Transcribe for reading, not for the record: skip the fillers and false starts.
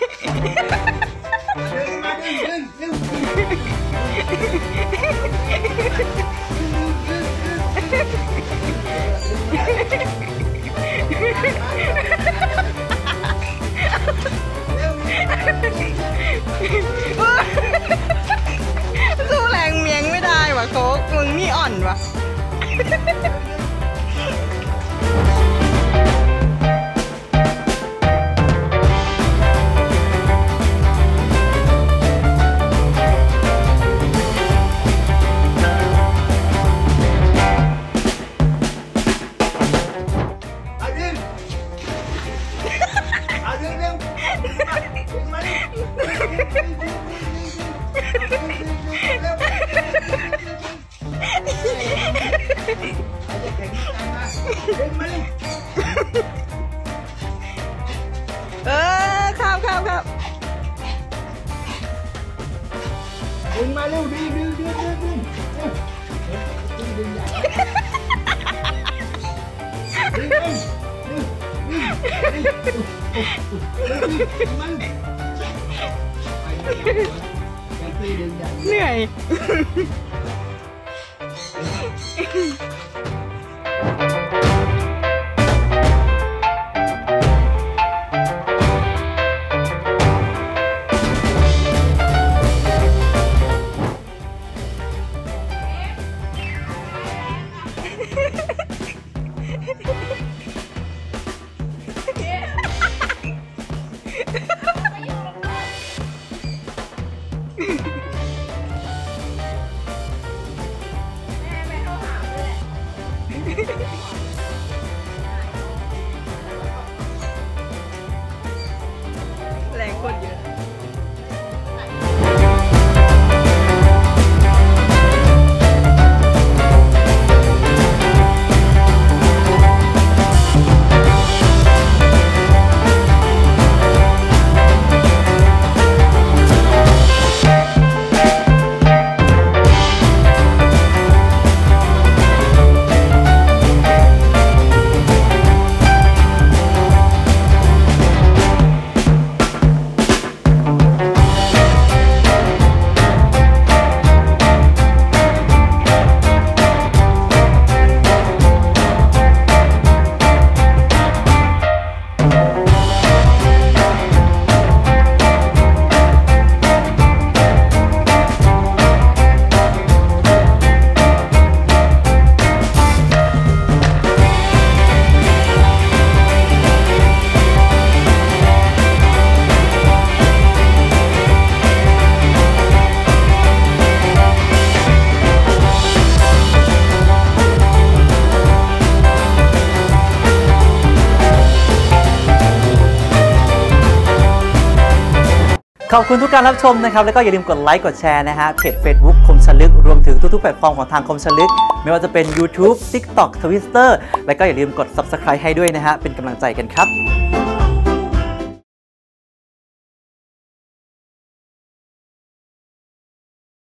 สู้แรงเมียงไม่ได้ว่ะโค้กมึงนี่อ่อนว่ะครับดึงมาเร็วดึงใหญ่เหนื่อยแรงคนเยอะขอบคุณทุกการรับชมนะครับแล้วก็อย่าลืมกดไลค์กดแชร์นะฮะเพจ Facebook คมชลึกรวมถึงทุกๆแพลตฟอร์มของทางคมชลึกไม่ว่าจะเป็น YouTube TikTok Twitter แล้วก็อย่าลืมกด Subscribe ให้ด้วยนะฮะเป็นกำลังใจกันครับ